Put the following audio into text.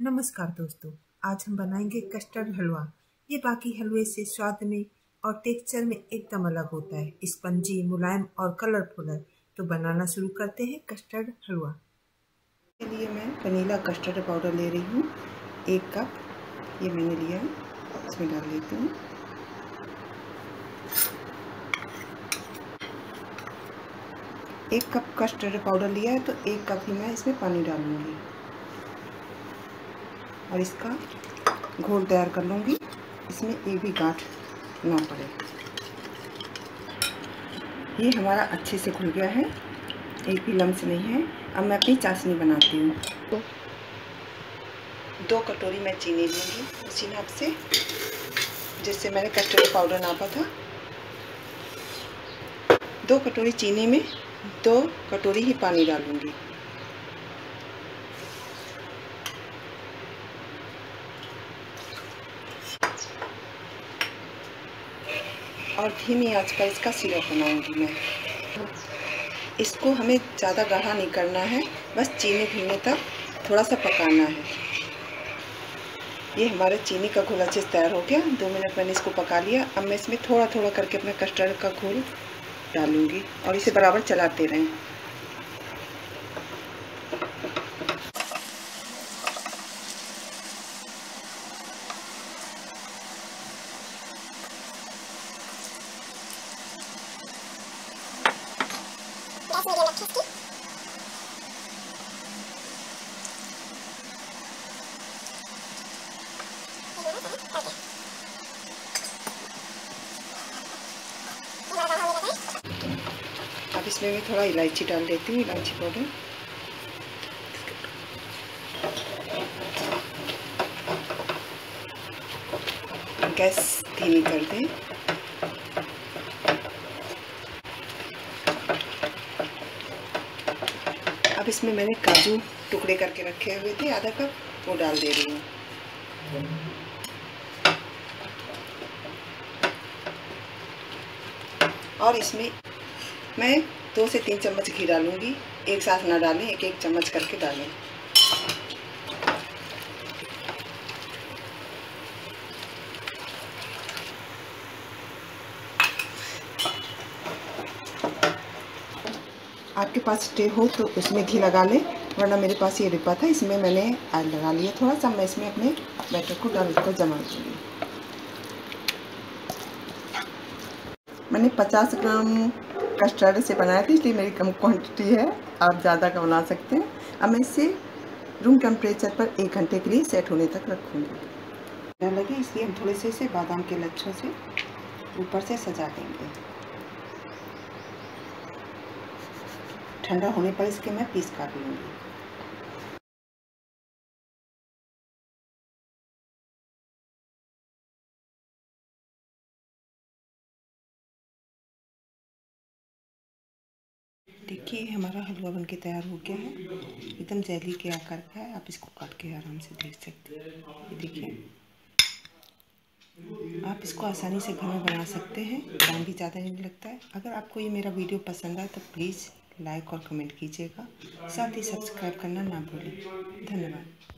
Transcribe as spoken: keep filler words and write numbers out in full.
नमस्कार दोस्तों, आज हम बनाएंगे कस्टर्ड हलवा। ये बाकी हलवे से स्वाद में और टेक्सचर में एकदम अलग होता है। स्पंजी, मुलायम और कलरफुल है। तो बनाना शुरू करते हैं कस्टर्ड हलवा। के लिए मैं वनीला कस्टर्ड पाउडर ले रही हूँ। एक कप ये मैंने लिया है, इसमें डाल लेती हूँ। एक कप कस्टर्ड पाउडर लिया है तो एक कप ही मैं इसमें पानी डालूंगी और इसका घोल तैयार कर लूँगी। इसमें एक भी गांठ ना पड़े। ये हमारा अच्छे से घुल गया है, एक भी लम्स नहीं है। अब मैं अपनी चाशनी बनाती हूँ। तो दो कटोरी मैं चीनी लूँगी उसी नाप से जिससे मैंने कस्टर्ड पाउडर नापा था। दो कटोरी चीनी में दो कटोरी ही पानी डालूँगी। और धीमी आंच पर इसका सिरप बनाऊंगी मैं। इसको हमें ज़्यादा गाढ़ा नहीं करना है, बस चीनी घुलने तक थोड़ा सा पकाना है। ये हमारा चीनी का घोल अच्छे से तैयार हो गया। दो मिनट मैंने इसको पका लिया। अब मैं इसमें थोड़ा थोड़ा करके अपना कस्टर्ड का घोल डालूंगी और इसे बराबर चलाते रहें। अब इसमें मैं थोड़ा इलायची डाल देती हूँ, इलायची पाउडर। गैस धीमी कर दें। अब इसमें मैंने काजू टुकड़े करके रखे हुए थे, आधा कप, वो डाल दे रही हूँ। और इसमें मैं दो से तीन चम्मच घी डालूंगी। एक साथ ना डालें, एक एक चम्मच करके डालें। आपके पास ट्रे हो तो उसमें घी लगा लें, वरना मेरे पास ये डिब्बा था, इसमें मैंने ऑयल लगा लिया थोड़ा सा। मैं इसमें अपने बैटर को डाल कर जमा दूँगी। मैंने पचास ग्राम कस्टर्ड से बनाया था, इसलिए मेरी कम क्वांटिटी है। आप ज़्यादा का बना सकते हैं। अब मैं इसे रूम टेम्परेचर पर एक घंटे के लिए सेट होने तक रखूँगी। लगे इसलिए हम थोड़े से इसे बादाम के लच्छों से ऊपर से सजा देंगे। ठंडा होने पर इसके मैं पीस काट लूँगी। देखिए हमारा हलवा बनके तैयार हो गया है, एकदम जेली के आकार का है। आप इसको काट के आराम से देख सकते हैं। ये देखिए, आप इसको आसानी से घर में बना सकते हैं, टाइम भी ज़्यादा नहीं लगता है। अगर आपको ये मेरा वीडियो पसंद आए तो प्लीज़ लाइक और कमेंट कीजिएगा, साथ ही सब्सक्राइब करना ना भूलें। धन्यवाद।